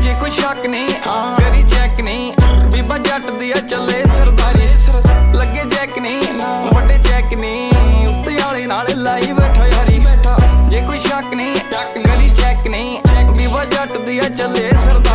जे कोई शक नहीं करी चेक नहीं, बीबा जट दिया चले सरदारी, लगे चेक नहीं बड़े चेक नहीं, उत्ते आले नाल लाई बैठा यारी, जे कोई शक नहीं करी चेक नहीं, बीबा जट दिया चले सरदारी।